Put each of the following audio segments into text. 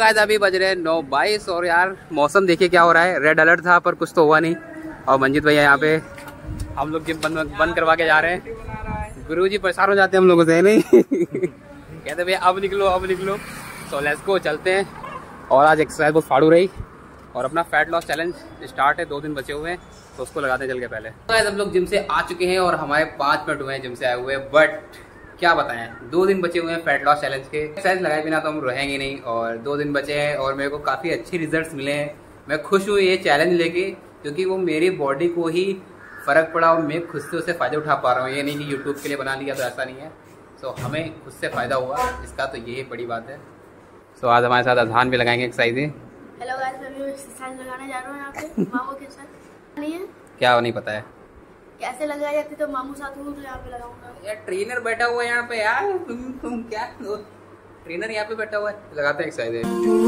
Guys अभी बज रहे हैं 9:22 और यार मौसम देखिए क्या हो रहा है। रेड अलर्ट था पर कुछ तो हुआ नहीं। और मंजीत भैया यहाँ पे हम लोग जिम बंद करवा के जा रहे हैं। गुरुजी परेशान हो जाते हैं हम लोगों से नहीं कहते भैया अब निकलो। सो लेट्स गो, चलते हैं। और आज एक्सरसाइज बहुत फाड़ू रही और अपना फैट लॉस चैलेंज स्टार्ट है। 2 दिन बचे हुए हैं तो उसको लगाते हैं चल के पहले। तो गाइस हम लोग जिम से आ चुके हैं और हमारे 5 मिनट हुए हैं जिम से आए हुए, बट क्या बताएं 2 दिन बचे हुए हैं फैट लॉस चैलेंज के। एक्सरसाइज लगाए बिना तो हम रहेंगे नहीं और 2 दिन बचे हैं और मेरे को काफ़ी अच्छे रिजल्ट्स मिले हैं। मैं खुश हूँ ये चैलेंज लेके, क्योंकि वो मेरी बॉडी को ही फ़र्क पड़ा और मैं खुद से उससे फ़ायदा उठा पा रहा हूँ। ये नहीं कि यूट्यूब के लिए बना लिया, तो ऐसा नहीं है। सो हमें खुद से फ़ायदा हुआ इसका, तो यही बड़ी बात है। सो आज हमारे साथ अजहान भी लगाएंगे एक्सरसाइज। हेलो गाइस, मैं भी एक्सरसाइज लगाने जा रहा हूँ यहाँ पे मामू के साथ। नहीं है क्या नहीं पता है कैसे लगाई जाती, तो मामू साथ हूँ तो यहाँ पे लगाऊंगा। यार ट्रेनर बैठा हुआ है यहाँ पे यार, तुम क्या ट्रेनर यहाँ पे बैठा हुआ है। लगाते हैं एक्सरसाइज।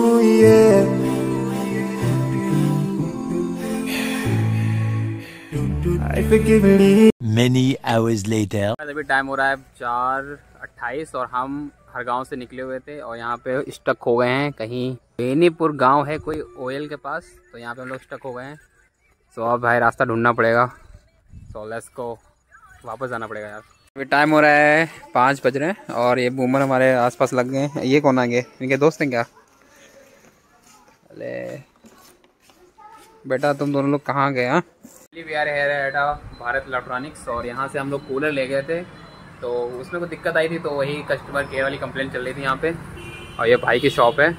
Many hours later. अभी टाइम हो रहा है 4:28 और हम हर गांव से निकले हुए थे और यहाँ पे स्टक हो गए हैं कहीं। बेनीपुर गांव है कोई ओयल के पास, तो यहाँ पे हम लोग स्टक हो गए हैं। सो अब भाई रास्ता ढूंढना पड़ेगा। सो लेट्स गो, वापस जाना पड़ेगा यार। अभी टाइम हो रहा है 5 बज रहे हैं और ये बूमर हमारे आसपास लग गए हैं। ये कौन आ गए, इनके दोस्त हैं क्या? अरे बेटा तुम दोनों लोग कहाँ गए? हाँ we are here at Bharat Electronics और यहाँ से हम लोग कूलर ले गए थे, तो उसमें कुछ दिक्कत आई थी, तो वही कस्टमर केयर वाली कंप्लेन चल रही थी यहाँ पे। और ये भाई की शॉप है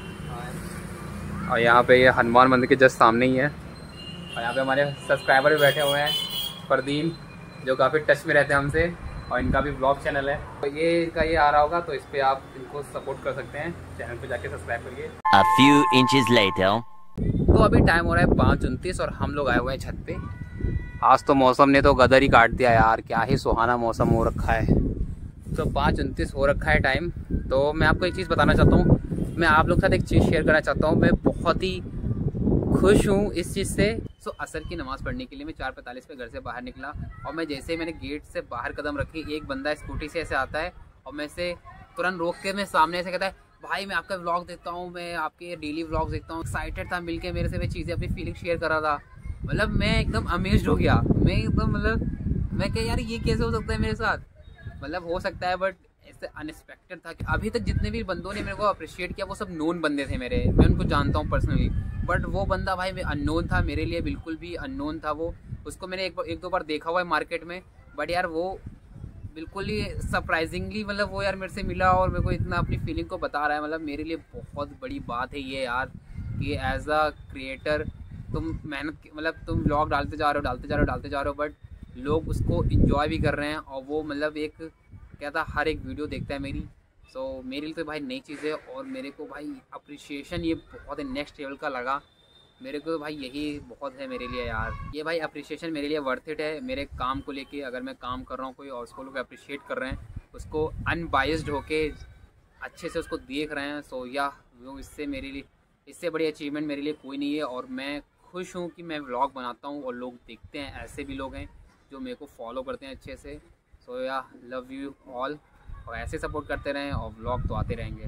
और यहाँ पे ये हनुमान मंदिर के जस्ट सामने ही है। और यहाँ पे हमारे सब्सक्राइबर भी बैठे हुए हैं, परदीन, जो काफ़ी टच में रहते हैं हमसे, और इनका भी ब्लॉग चैनल है। तो ये इनका ये आ रहा होगा, तो इस पर आप इनको सपोर्ट कर सकते हैं। चैनल पे जाके सब्सक्राइब करिए। A few inches later. तो अभी टाइम हो रहा है 5:29 और हम लोग आए हुए हैं छत पे। आज तो मौसम ने तो गदर ही काट दिया यार, क्या ही सुहाना मौसम हो रखा है। तो 5:29 हो रखा है टाइम। तो मैं आपको एक चीज़ बताना चाहता हूँ, मैं आप लोग के साथ एक चीज़ शेयर करना चाहता हूँ। मैं बहुत ही खुश हूँ इस चीज़ से। सो असर की नमाज़ पढ़ने के लिए मैं 4:45 पे घर से बाहर निकला और मैं जैसे ही मैंने गेट से बाहर कदम रखी, एक बंदा स्कूटी से ऐसे आता है और मैं से तुरंत रोक के मैं सामने से कहता है, भाई मैं आपका व्लॉग देखता हूँ, मैं आपके डेली व्लॉग देखता हूँ। एक्साइटेड था मिलके, मेरे से वे चीज़ें अपनी फीलिंग शेयर कर रहा था। मतलब मैं एकदम अमेज्ड हो गया। मैं एकदम मैं क्या यार ये कैसे हो सकता है मेरे साथ। मतलब हो सकता है बट ऐसे अनएक्सपेक्टेड था कि अभी तक जितने भी बंदों ने मेरे को अप्रिशिएट किया वो सब नोन बंदे थे मेरे, मैं उनको जानता हूँ पर्सनली। बट वो बंदा भाई अननोन था मेरे लिए, बिल्कुल भी अननोन था वो। उसको मैंने एक दो बार देखा हुआ है मार्केट में, बट यार वो बिल्कुल ही सरप्राइजिंगली मतलब वो यार मेरे से मिला और मेरे को इतना अपनी फीलिंग को बता रहा है। मतलब मेरे लिए बहुत बड़ी बात है ये यार, कि एज अ क्रिएटर तुम मेहनत मतलब तुम व्लॉग डालते जा रहे हो, बट लोग उसको इन्जॉय भी कर रहे हैं। और वो मतलब एक क्या था, हर एक वीडियो देखता है मेरी। सो मेरे लिए तो भाई नई चीज़ है और मेरे को भाई अप्रिशिएशन ये बहुत नेक्स्ट लेवल का लगा मेरे को भाई। यही बहुत है मेरे लिए यार, ये भाई अप्रिशिएशन मेरे लिए वर्थ इट है। मेरे काम को लेके अगर मैं काम कर रहा हूँ कोई और उसको लोग अप्रिशिएट कर रहे हैं, उसको अनबाइस्ड होके अच्छे से उसको देख रहे हैं। सो या वो इससे बड़ी अचीवमेंट मेरे लिए कोई नहीं है। और मैं खुश हूँ कि मैं व्लॉग बनाता हूँ और लोग देखते हैं। ऐसे भी लोग हैं जो मेरे को फॉलो करते हैं अच्छे से। सो या लव यू ऑल, और ऐसे सपोर्ट करते रहें और व्लॉग तो आते रहेंगे।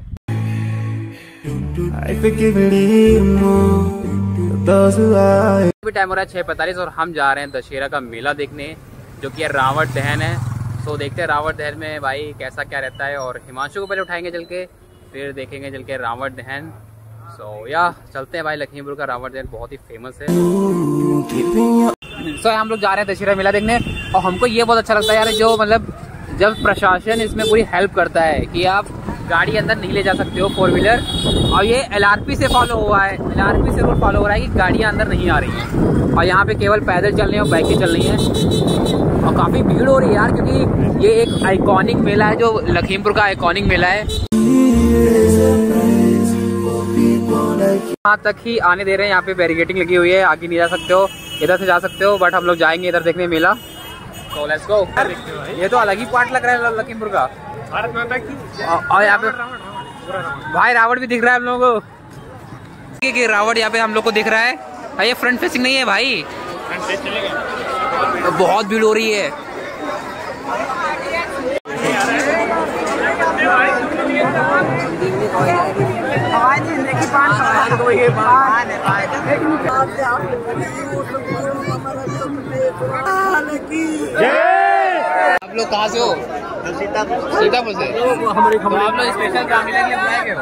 अभी टाइम हो रहा है 6:45 और हम जा रहे हैं दशहरा का मेला देखने, जो कि रावण दहन है। सो देखते हैं रावण दहन में भाई कैसा क्या रहता है। और हिमांशु को पहले उठाएंगे चल के, फिर देखेंगे चल के रावण दहन। सो या चलते हैं भाई, लखीमपुर का रावण दहन बहुत ही फेमस है। सो हम लोग जा रहे हैं दशहरा मेला देखने और हमको ये बहुत अच्छा लगता है यार, जो मतलब जब प्रशासन इसमें पूरी हेल्प करता है कि आप गाड़ी अंदर नहीं ले जा सकते हो 4 व्हीलर। और ये LRP से फॉलो हुआ है, LRP से रूल फॉलो हो रहा है कि गाड़ियाँ अंदर नहीं आ रही हैं और यहाँ पे केवल पैदल चल रही हैं और बाइकें चल रही हैं। और काफ़ी भीड़ हो रही है यार, क्योंकि ये एक आइकॉनिक मेला है, जो लखीमपुर का आइकॉनिक मेला है। यहाँ तक ही आने दे रहे हैं, यहाँ पे बैरिकेडिंग लगी हुई है, आगे नहीं जा सकते हो, इधर से जा सकते हो, बट हम लोग जाएंगे इधर देखने मेला। तो लेट्स गो। ये तो अलग ही पार्ट लग रहा है लखीमपुर का। और यहाँ पे भाई रावण भी दिख रहा है हम लोगों को, कि रावण यहाँ पे हम लोग को दिख रहा है। भाई ये फ्रंट फेसिंग नहीं है भाई, बहुत भीड़ हो रही है। आप लोग कहाँ से हो? सीतापुर से। तो आप लोग स्पेशल रामलीला के लिए बुलाए गए हो?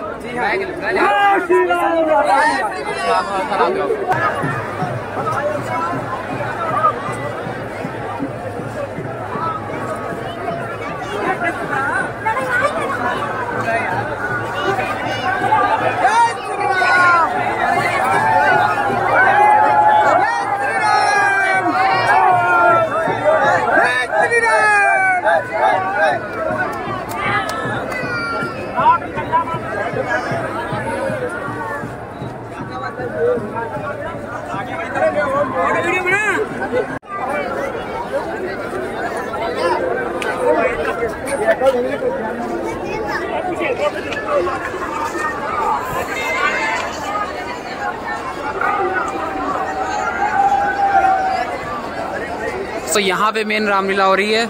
तो यहाँ पे मेन रामलीला हो रही है।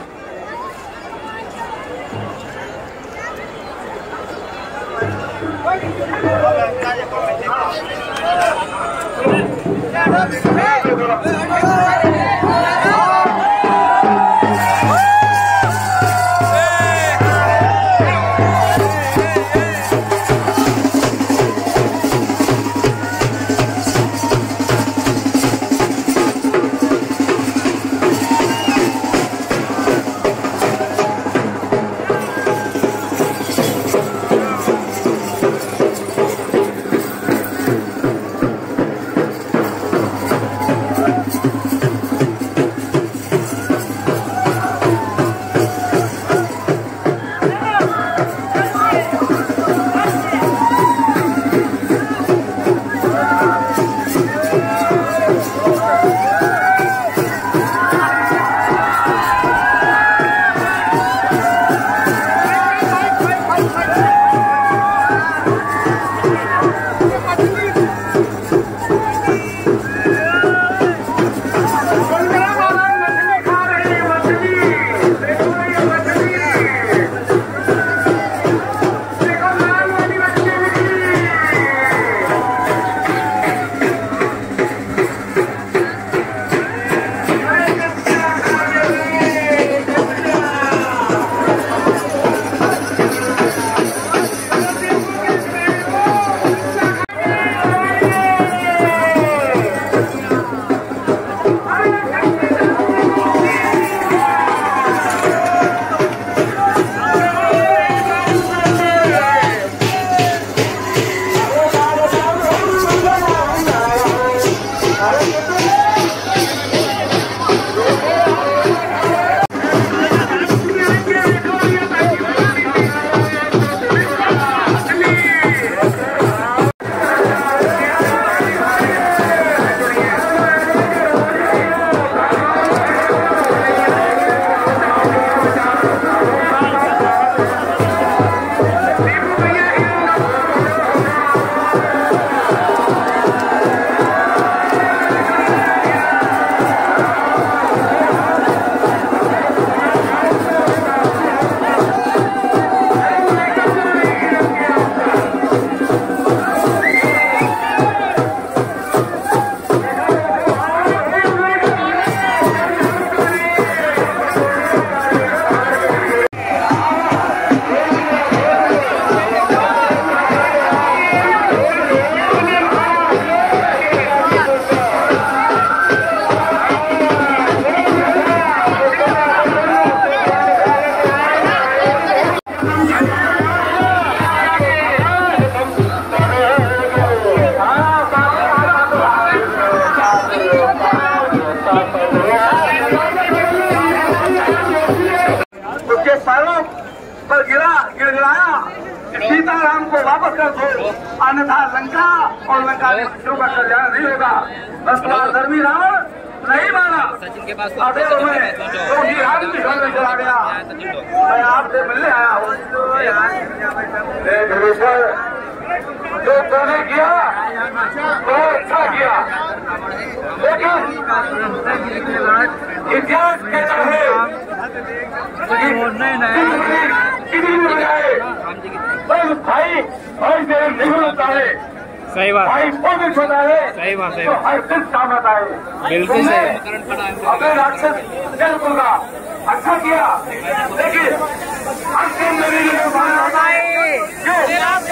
सीताराम को वापस कर दो, अन्यथा लंका और लंका निवासियों का कल्याण नहीं होगा। बस धर्मी रावण नहीं माना, अतएव मैं तो ही राम की घर में चला गया। मैं आपसे मिलने आया हूँ। जो तूने किया तो अच्छा किया, लेकिन इतिहास कहता है किसी ने बजाए बस भाई भाई तेरे नहीं होता है, सही बात, भाई कोई भी छोटा है, सही बात, सही तो बात, हर दिन काम आता है। बिल्कुल सही। अपने राक्षस बिल्कुल का अच्छा किया, लेकिन अंतिम में भी बाहर आता है क्यों?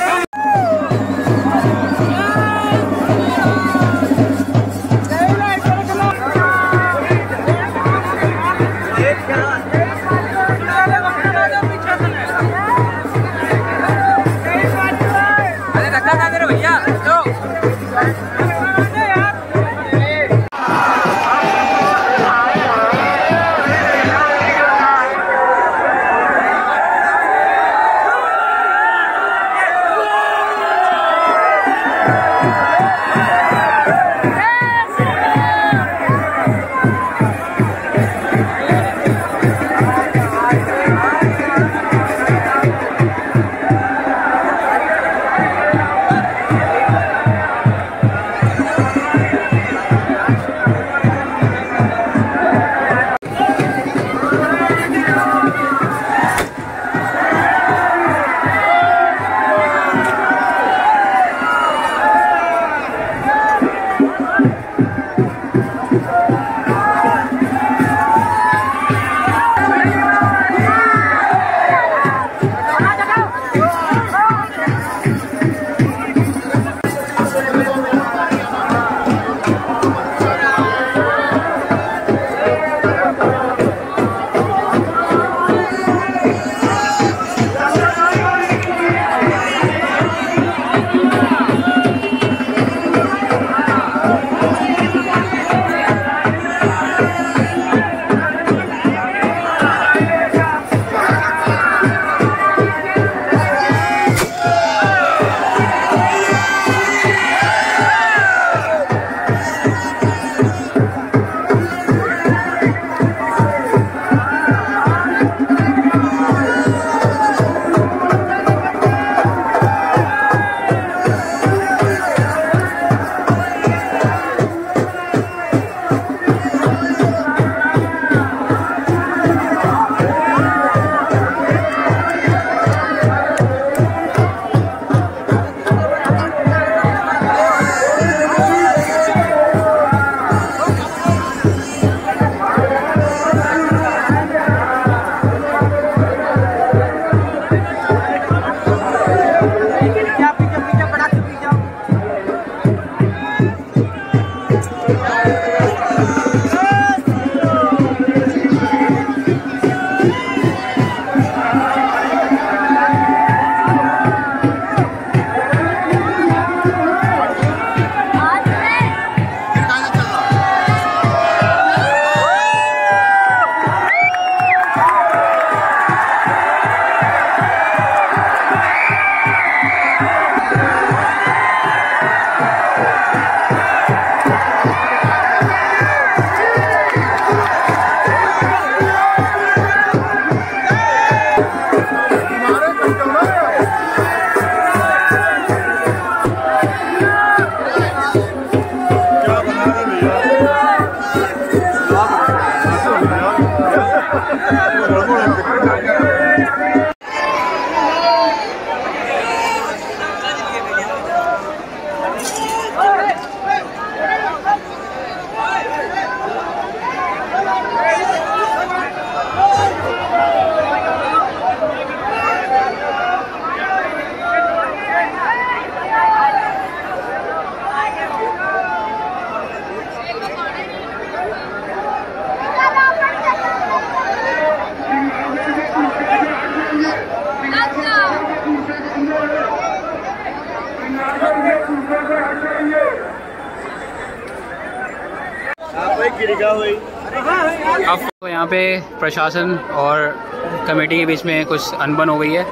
अब तो यहाँ पे प्रशासन और कमेटी के बीच में कुछ अनबन हो गई है,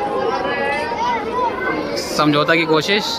समझौता की कोशिश।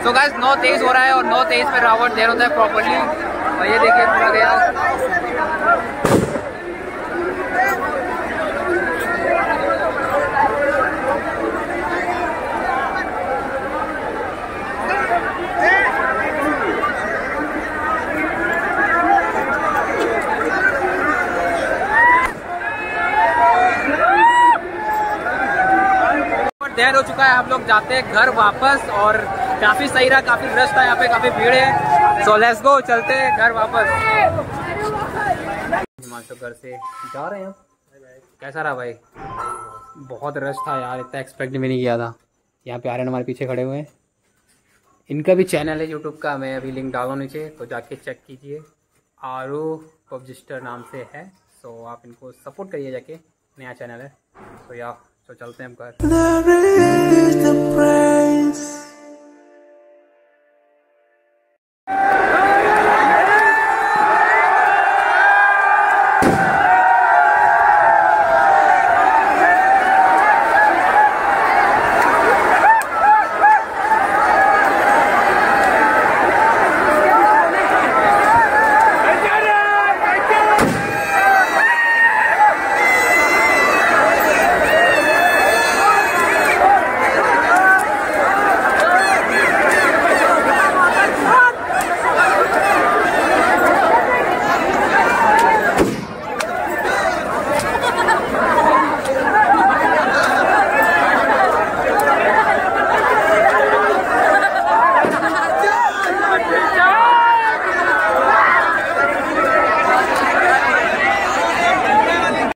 तो गाइस 9:23 हो रहा है और 9:23 में रावण दहन होता है प्रॉपर्ली। और ये देखिए पूरा गया। दहन हो चुका है, हम लोग जाते हैं घर वापस। और काफी सही रहा, काफी रश था यहाँ पे, काफी भीड़ है। सो लेट्स गो, चलते हैं घर वापस। हिमांशु घर से जा रहे हैं। कैसा रहा भाई? बहुत रश था यार, इतना एक्सपेक्ट भी नहीं किया था। यहाँ पे आर्यन हमारे पीछे खड़े हुए हैं। इनका भी चैनल है यूट्यूब का, मैं अभी लिंक डालूँ नीचे, तो जाके चेक कीजिए। आरू पबजिस्टर नाम से है। सो आप इनको सपोर्ट करिए जाके, नया चैनल है। तो चलते हैं हम घर।